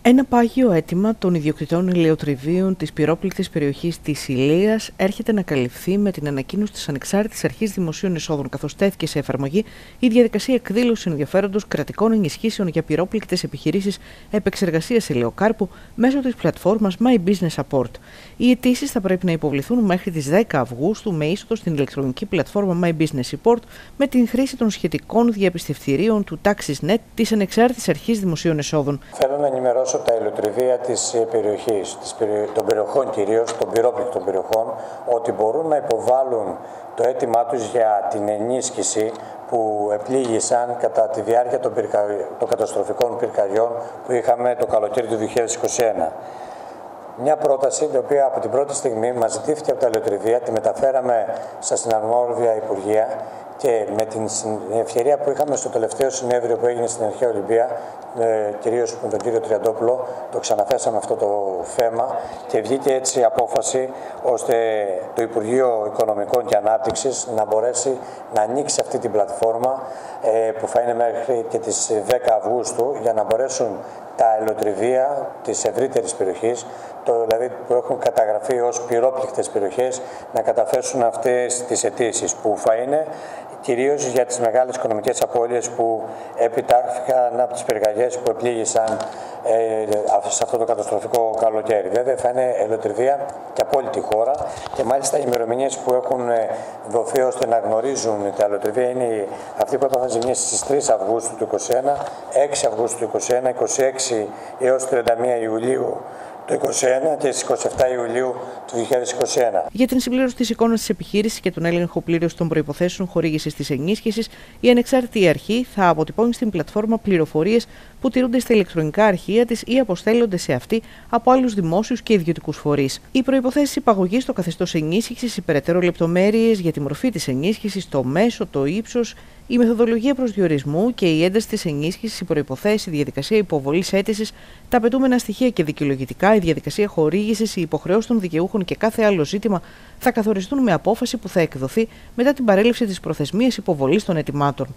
Ένα πάγιο αίτημα των ιδιοκτητών ηλεοτριβείων της πυρόπληκτης περιοχής της Ηλίας έρχεται να καλυφθεί με την ανακοίνωση της Ανεξάρτητης Αρχής Δημοσίων Εσόδων, καθώς τέθηκε σε εφαρμογή η διαδικασία εκδήλωσης ενδιαφέροντος κρατικών ενισχύσεων για πυρόπληκτες επιχειρήσεις επεξεργασίας ελαιοκάρπου μέσω της πλατφόρμας My Business Support. Οι αιτήσεις θα πρέπει να υποβληθούν μέχρι τις 10 Αυγούστου με είσοδο στην ηλεκτρονική πλατφόρμα My Business Support με την χρήση των σχετικών διαπιστευτηρίων του TaxisNet της Ανεξάρτητης Αρχής Δημοσίων Εσόδων. Θέλω να ενημερώσω τα ηλεοτριβεία της περιοχής, των περιοχών κυρίως, των πυρόπληκτων περιοχών, ότι μπορούν να υποβάλουν το αίτημά τους για την ενίσχυση που επλήγησαν κατά τη διάρκεια των καταστροφικών πυρκαγιών που είχαμε το καλοκαίρι του 2021. Μια πρόταση, την οποία από την πρώτη στιγμή μας ζητήθηκε από τα ηλεοτριβεία, τη μεταφέραμε στα συναρμόδια Υπουργεία και με την ευκαιρία που είχαμε στο τελευταίο συνέδριο που έγινε στην Αρχαία Ολυμπία, κυρίως με τον κύριο Τριαντόπουλο, το ξαναθέσαμε αυτό το θέμα και βγήκε έτσι η απόφαση ώστε το Υπουργείο Οικονομικών και Ανάπτυξης να μπορέσει να ανοίξει αυτή την πλατφόρμα που θα είναι μέχρι και τις 10 Αυγούστου για να μπορέσουν τα ηλεοτριβεία της ευρύτερης περιοχής, δηλαδή που έχουν καταγραφεί ως πυρόπληκτες περιοχές, να καταθέσουν αυτές τις αιτήσεις που θα είναι κυρίως για τις μεγάλες οικονομικές απώλειες που επιτάχθηκαν από τις πυρκαγιές που επλήγησαν σε αυτό το καταστροφικό καλοκαίρι. Βέβαια θα είναι ηλεοτριβεία και από όλη τη χώρα και μάλιστα οι ημερομηνίες που έχουν δοθεί ώστε να γνωρίζουν τα ηλεοτριβεία είναι αυτοί που έπαθαν ζημίες στις 3 Αυγούστου του 2021, 6 Αυγούστου του 2021, 26 έως 31 Ιουλίου το 2021 και στις 27 Ιουλίου του 2021. Για την συμπλήρωση της εικόνας της επιχείρησης και τον έλεγχο πλήρωσης των προϋποθέσεων χορήγησης της ενίσχυσης, η ανεξάρτητη αρχή θα αποτυπώνει στην πλατφόρμα πληροφορίες που τηρούνται στα ηλεκτρονικά αρχεία της ή αποστέλλονται σε αυτή από άλλους δημόσιους και ιδιωτικούς φορείς. Οι προϋποθέσεις υπαγωγής στο καθεστώς ενίσχυσης, οι περαιτέρω λεπτομέρειες για τη μορφή της ενίσχυσης, το μέσο, το ύψος, η μεθοδολογία προσδιορισμού και η ένταση της ενίσχυσης, οι προϋποθέσεις, η διαδικασία υποβολής αίτησης, τα απαιτούμενα στοιχεία και δικαιολογητικά, η διαδικασία χορήγησης, οι υποχρεώσεις των δικαιούχων και κάθε άλλο ζήτημα θα καθοριστούν με απόφαση που θα εκδοθεί μετά την παρέλευση της προθεσμίας υποβολής των αιτημάτων.